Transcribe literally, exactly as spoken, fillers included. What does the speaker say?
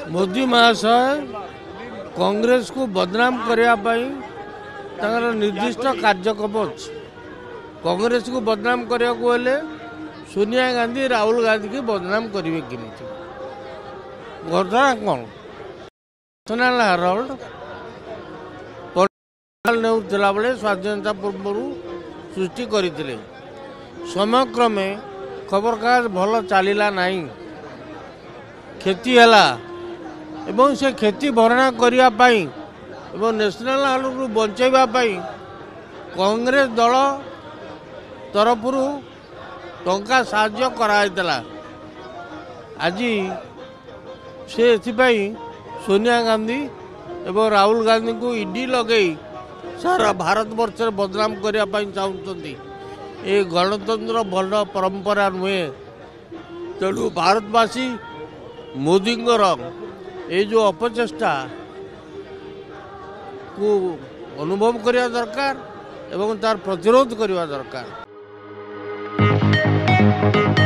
मोदी महाशय कांग्रेस को बदनाम करने निर्दिष्ट कार्यक्रम अच्छे। कांग्रेस को बदनाम करने को हेले सोनिया गांधी राहुल गांधी की बदनाम करेंगे कि घटना कौन नेशनल हेराल्ड नेउला बेले स्वाधीनता पूर्व सृष्टि करते समयक्रमे खबर कागज भल चलला नहीं क्षति है एवं से क्षति भरणा करने नेशनल हेराल्ड बचाइवाई कांग्रेस दल तरफ टंका साहाय्य कराइला। आज से एथिपाई सोनिया गांधी एवं राहुल गांधी को ईडी लगे सारा भारत वर्ष बदनाम करने चाहते। ये गणतंत्र भल परंपरा नुहे। तेणु भारतवासी मोदी ये जो अपचेष्टा को अनुभव करने दरकार एवं तार प्रतिरोध करने दरकार।